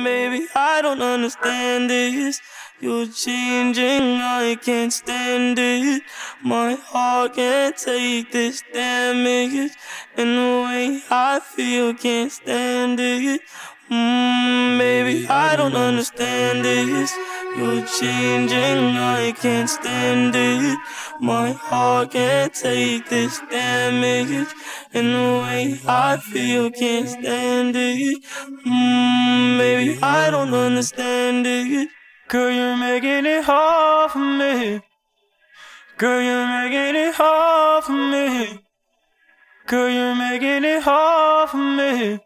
Maybe I don't understand this. You're changing, I can't stand it. My heart can't take this damage, and the way I feel can't stand it. Maybe I don't understand this. You're changing, I can't stand it. My heart can't take this damage, and the way I feel can't stand it. Maybe I don't understand it. Girl, you're making it hard for me. Girl, you're making it hard for me. Girl, you're making it hard for me.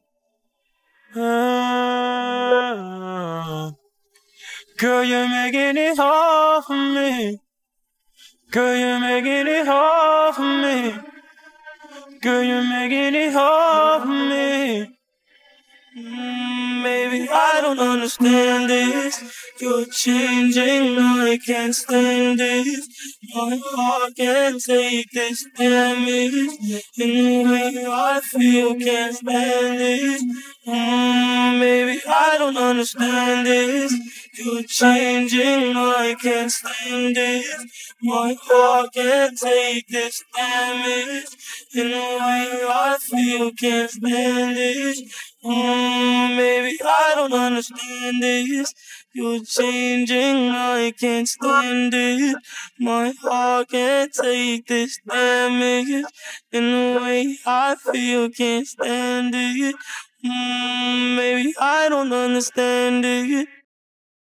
Girl, you're making it hard for me. Girl, you're making it hard for me. Girl, you're making it hard for me. Maybe I don't understand this. You're changing, I can't stand it. My heart can't take this damage, and the way I feel can't stand it. Maybe I don't understand this. You're changing, I can't stand it. My heart can't take this damage, and the way I feel can't stand it. Maybe I don't understand this. You're changing, I can't stand it. My heart can't take this damage, and the way I feel can't stand it. Maybe I don't understand it.